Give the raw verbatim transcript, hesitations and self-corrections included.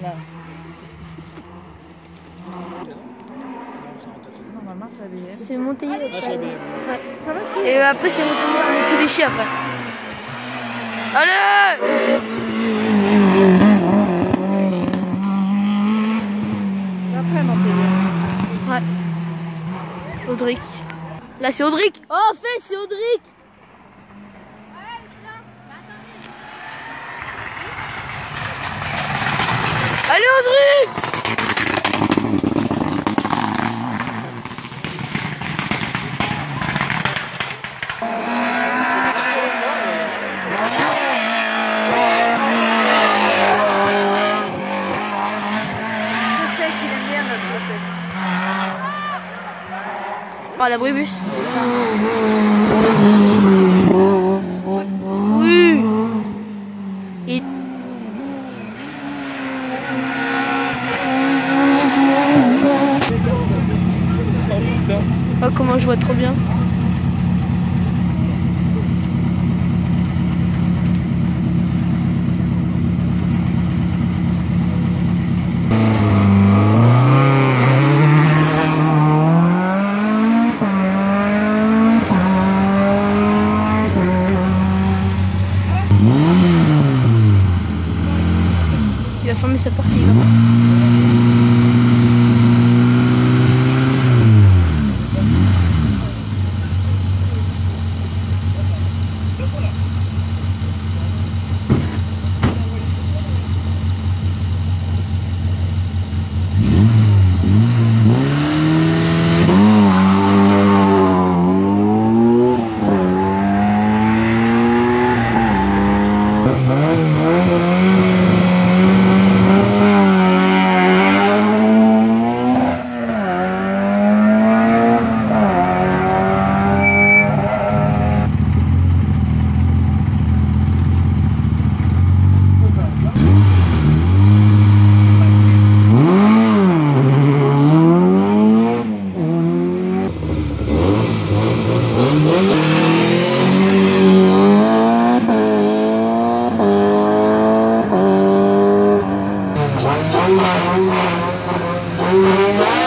Là. Normalement, c'est A B M. C'est Montélier. Ah, c'est A B M. Ouais. Ça va, tu Et après, c'est Montélier, Mitsubishi après. Allez! C'est après Montpellier. Ouais. Audric. Là, c'est Audric. Oh, fait, c'est Audric. Allez, Audric! C'est sec, il est bien notre sec. Oh, la bribus. Oui. Et... Oh, comment je vois trop bien. Il va fermer sa porte, il va. Thank you.